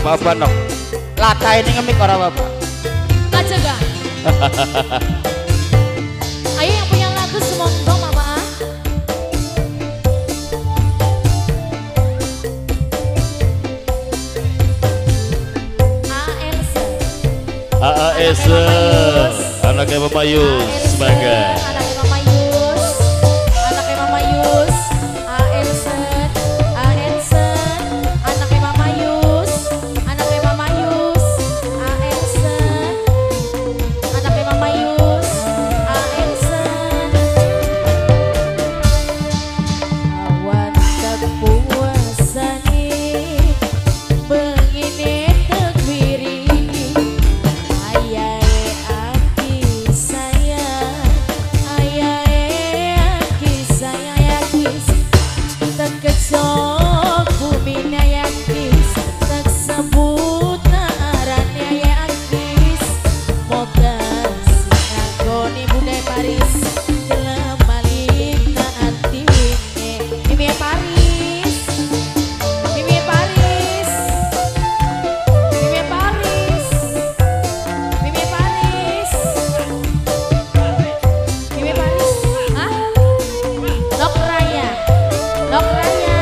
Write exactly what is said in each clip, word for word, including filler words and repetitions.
Bapak nok. Lata ini ngemik orang bapak. Aja gak? Ayo yang punya lagu semonggo mama. A L S A A S anaknya Mama Yus sebagai anaknya Mama Yus, anaknya Mama Yus, A L S A L S anaknya Mama Yus, anaknya Mama Yus, A L S anaknya Mama Yus, A L S awan kepuasani begini tekwiri ayae aki saya ayae aki saya yakis terkejut bumi yakis tersebut narane yakis moga sinagoni budaya Paris jelemalik naati winge Mimi Paris Mimi Paris Mimi Paris Mimi Paris Mimi Paris Hah? Nok Raya Nok Raya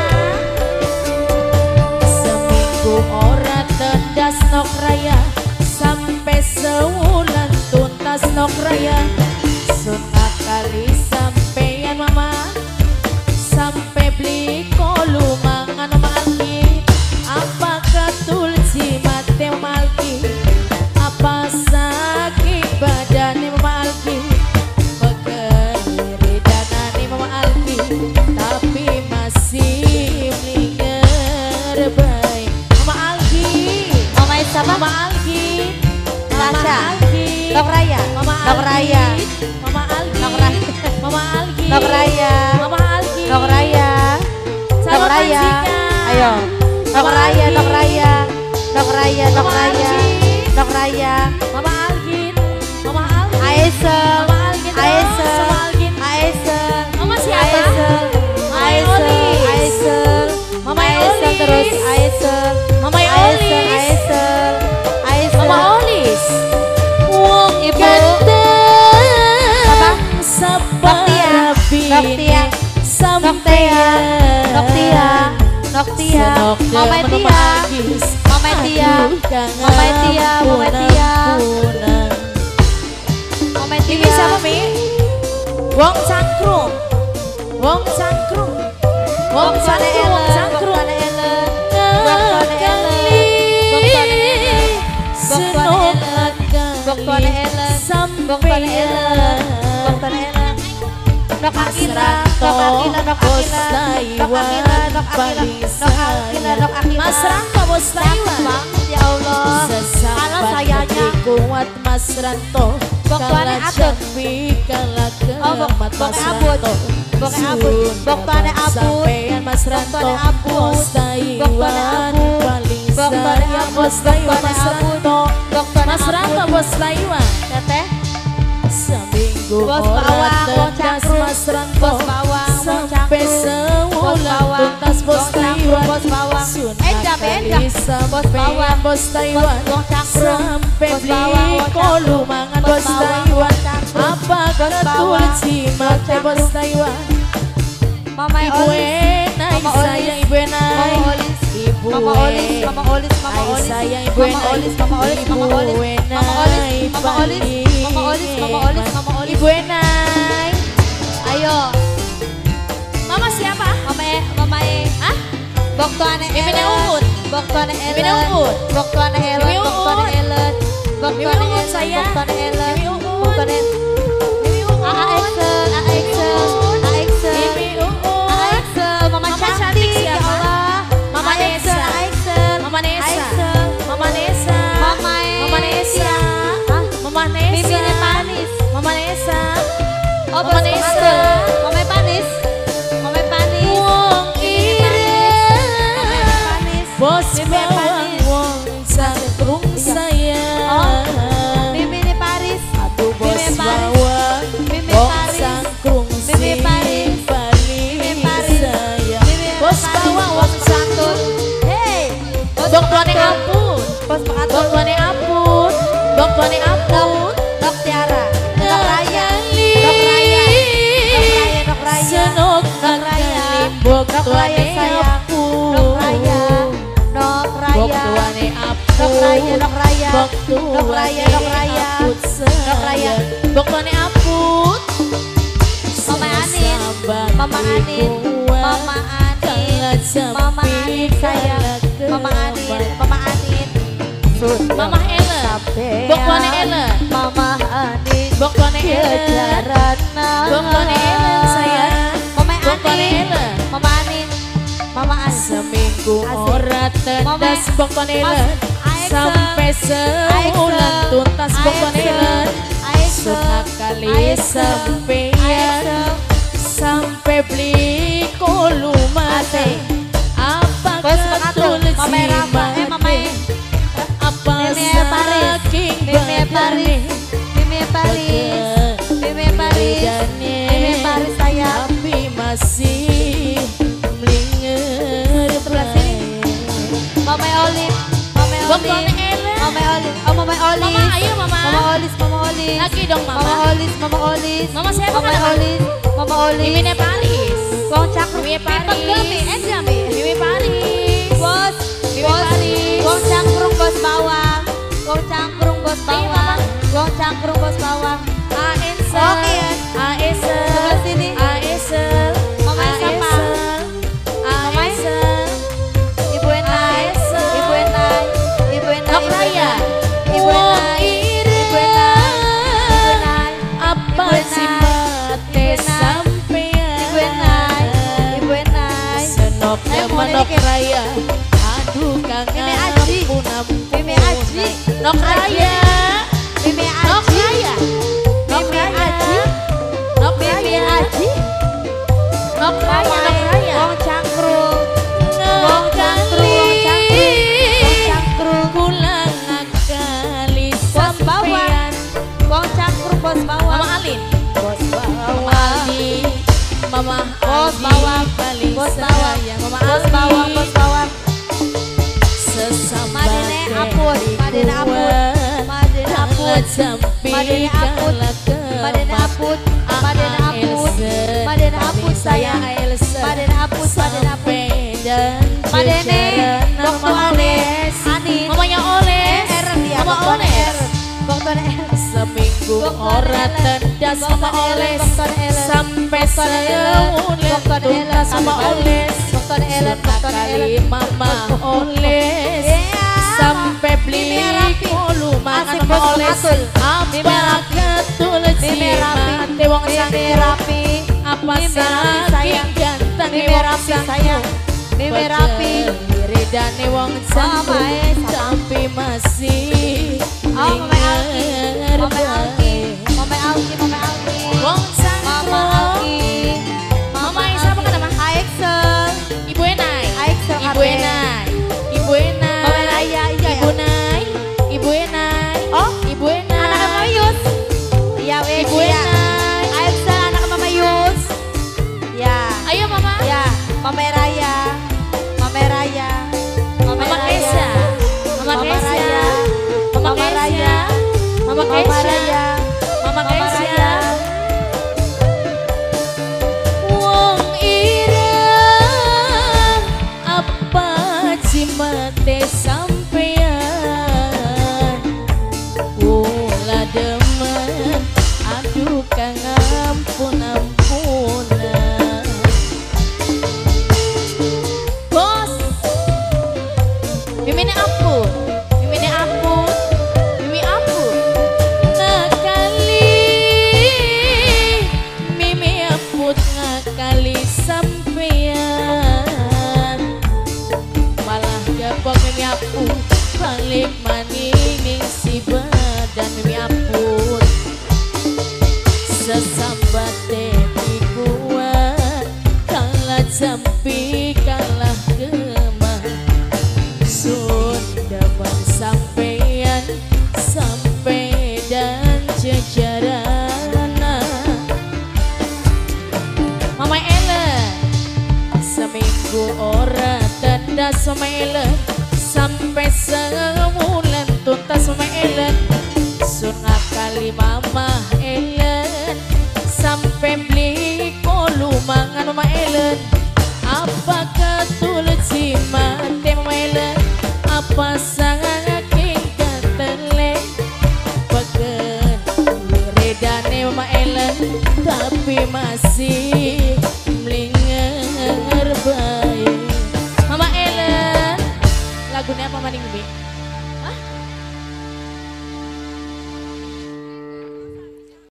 seminggu ora tendas Nok Raya sampai sewulan tuntas Nok Raya sunnah kali sampeyan mama sampai beli kolu mangan malki apakah tulci mate malki apa sakit badan malki pegeri danane malki tapi masih melinger baik Mama Alki Mama siapa? Mama Alki Tasya. Alki Nok Raya. Mama Nok Raya. Mama Alki Nok Raya. Mama Alki Nok Raya. Mama Alki Nok Raya. Nok Calon Raya. majikan. Ayo. Nok Mama Raya, Alki. Nok Raya. Nok Raya, Nok Mama Raya. Alki. Nok Raya. Mama Algin Mama Algin Aesel. Mama Algin terus, Aesel. Mama Algin Aesel. Mama siapa? Aesel. Mama Aesel. Eolis. Aesel. Mama Aesel Eolis. terus Aesel. Mama Aesel. Eolis. Aesel. Aesel. Mama Olis Wong Ibu. Apa? Noktia. Noktia. Sampai Noktia. Noktia. Mama Tia. Mama Tia. Mama Tia. Mama Tia. Mama Tia. Ini siapa Mi? Wong Cangkrung Wong Cangkrung Wong Cangkrung Wong Cangkrung Boktone Ellen. Boktone Ellen. Boktone Ellen. Boktone Ellen. Boktone Ellen. Boktone Ellen. Nok Akila. Nok Akila. Nok Akila. Nok Akila. Nok Akila. Nok Akila. Nok Akila. Mas Ranto Bos Taiwan Banget ya Allah. Kalau sayanya kuat Mas Ranto Boktone Atut. Kala Oh, bok- kemat boknya Mas abut. Ranto Boknya abut. Boktone abut. Sampean Mas Ranto Boktone abut. Bos Taiwan Boktone abut. paling Boktone sayang abut. Bos Taiwan Boktone Mas abut. Ranto Boktone Mas Ranto abut. Bos Taiwan Teteh. seminggu Bos orang bawang, wong tendas cangkrung. Mas Ranto Bos bawang, wong sampai cangkrung. Bos sewulan bawang, tuntas Bos wong cangkrung. Taiwan Bos bawang. Sunnah Endah, kali endah. Bos sampean bawang. Bos Taiwan Bos- wong cangkrung. sampai Bos beli bawang, wong kolu cangkrung. mangan Bos Bos bawang, Taiwan wong cangkrung. apa Bos kata bawang, tulci wong mate cangkrung. Bos Taiwan Mama Ibu Olis. Enai Mama Olis. sayang Ibu Enai Mama Olis. Ibu Mama Olis. Mama Olis. Mama Ai Olis. sayang Ibu Mama Enai Olis. Mama Olis. Mama Ibu Olis. Enai Mama Olis. Mama Olis. Mama Olis. Mama Olis. Mama Olis. Ibu Enai Ayo. Mama siapa? Mama E. Mama E. Hah? Boktone Mimine Ellen. Uut. Boktone Ellen. Mimine Uut. Boktone Ellen. Mimi Uut. Boktone Ellen. Boktone Mimi Uut, Ellen. sayang. Boktone Ellen. Mimi Uut. Boktone Mimi Uut. A A Excel. A A Excel. A A Excel. Mimi Uut. A A Excel. Mama Mama cantik. cantik Ya siapa? Allah. Mama A A Excel. Nesa. A A Excel. Mama Nesa. A A Excel. Mama Nesa. Mama E. Mama Nesa. Hah? Mama Nesa. Mimine Panis. Mama Nesa. Oh, Mama bos Nesa. pengantin. Mama Panis. Mama Panis. Wong Panis. Bos Mimi bawang Panis. wong sangkrung saya. Oh. Mimi di Paris. Aduh bos Mimi Paris. bawang Mimi wong Paris. sangkrung Mimi Paris. paling Mimi Paris. saya. Mimi Bos Paris. bawang Bos wong santun. Hey. Bos Dokternya santun. Apus. Nok Raya sayang. Nok Raya. Nok Raya. Bok tuane aput. Nok Raya, Nok Raya. Bok Nok Raya, Nok Raya. aput Nok Raya. Bok tuane aput. Mama Anin. Mama Anin. Mama Anin. Mama Anin sayang. Mama Anin. Mama Anin. Mama Ellen. Bok tuane Ellen. Mama Anin. Bok tuane Ellen. Kejarana. Bok tuane Ellen sayang. Mama Bok tuane Anin. Ellen. Mama Anin. Mama Anin. Seminggu Asik. ora tendas Mama- bok tuane Mas- Ellen. Aekse. Sampai sebulan Aekse. tuntas bok tuane Aekse. Ellen. Aekse. Sekali Aekse. sampeyan sampai beli kolumate. Asik. Apa Bos mengatur. ketul Mama Rafa. Eh Mama cimate? Apa Mimi Paris. saking Mimi Paris. badane? Mimi Paris. Mimi Paris. Bedane. Mimi Paris sayang. Tapi masih melinger Sebelah sini. Mama Olive. Mama Bok Olive. tuane Ellen. Mama Olive. Oh Mama Olive. Mama, ayo Mama. Mama Olive. Mama Olive. Lagi dong Mama Mama. Olive. Mama Olive. Mama siapa Mama kan, Mama? Olive. Mama Olive. Mimine Paris. Wong cakru. Mimi Paris. Pegemi. Eh jami. Mimi Paris. Bos. Mimi Bos. Paris. Wong cangkrung bos bawang. Wong cangkrung bos Iya, bawang. Mama. Wong cangkrung bos bawang. Aesel. Oke ya. Aesel. Sebelah sini. Aesel. Mama siapa? Aesel. Ibu Enai. Aesel. Ibu Enai. Ibu Enai. Nok Raya. Ibu Enai. Ibu Enai. Ibu Enai. Apa Ibu sih Enai. mate Ibu Enai. sampean? Ibu Enai. Ibu Enai. Senok Ayo, mau Nok dikit. Raya. Aduh kangen. Mimi Aji. ampun, ampun. Mimi Aji. Nok Raya. Mimi Nok Aji. Raya. Nok Mimi Raya. Aji. Nok Mimi Raya. Aji. Nok Raya. Nok Raya. Wong cangkrung. Nok Wong cangkrung. Wong cangkrung. Wong cangkrung. Kulang akali Bos bawang. sampean. Wong cangkrung bos bawang. Mama Alin. Bos Mama bawang. Ali. Mama Bos Ali bawang. paling Bos bawang. sayang. Mama Bos Ali. bawang. Bos bawang. Sesama Madene aput. Madene aput. Madene aput. Madene aput. Madene aput. Madene aput. Madene aput sayang. Madene aput. Madene aput. Madene. Waktu Anes. Anin. Mamanya Oles. Eren dia. Mama Waktu Oles. Eren. Waktu Eren. Seminggu Dokter ora Ellen. tendas Dokter sama Ellen. Oles. Dokter Ellen. Sampai Dokter Ellen. sebulan Dokter Ellen. tuntas sama Sampai Oles. Dokter Ellen. Dokter Sekali Ellen. Mama Oles. Iya. Sampai beli Mimi Rapi. kolu mangan Asik, sama Bos Oles. Atul. Mimi Apa Rapi. ketul Mimi Rapi. cimate wong Mimi sanggup. Rapi. Apa Mimi Rapi saking sayang. ganteng Mimi wong Rapi sanggup. sayang. Mimi Rapi. Ridane wong sanggup. Mama, eh, sama. Tapi masih Oh, Mama Alki. linger Mama Alki. bae. Mama Alki. Mama Alki. Wong sanggup. Mama Alki. Mama yang siapa kan nama? Aixel. Ibu Enai. Aixel Ibu Abe. Enai. Ibu Enai. Mama Raya, iya ya? Ibu Enai. Ibu Enai. Oh, Ibu Enai. anak Mama Yus. Iya, wes. Ibu ya. Enai. Aixel anak Mama Yus. Ya. Ayo Mama. Ya, Mama Raya. Mama Raya. Mama Mama Raya. Kesha. Mama Mama Kesha. Raya. Mama Mama Kesha. Raya. Mama Mama Kesha. Raya. Mama Mama Kesha. Raya. Wong ireng apa cimate sampean. Kula demen aduh kang ampun ampunan. Bos. Mimine ampun. Mimine ampun. Mimi ampun. Ngakali. Mimi ampun ngakali sampean. Malah gabok Mimi ampun. Balik maning si badan Mimi ampun. Sesambate di kuat kalah jampi kalah gemah. Sunda bang sampean sampai dan jajarana. Mama Ellen seminggu ora tendas Mama Ellen sampai sebulan tuntas Mama Ellen. Sunah kali Mama Ellen sampai beli kolu mangan Mama Ellen. Apa pasangan king katele peken redane Mama Ellen tapi masih